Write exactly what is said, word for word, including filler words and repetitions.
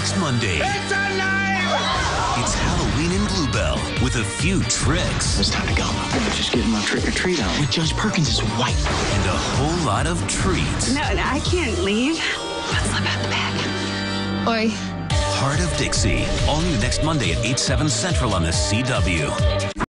next Monday. It's alive! It's Halloween in Bluebell with a few tricks. It's time to go. I'm just getting my trick-or-treat on with Judge Perkins' wife. And a whole lot of treats. No, I can't leave. Let's slip out the back. Oi. Hart of Dixie. All new next Monday at eight, seven Central on the C W.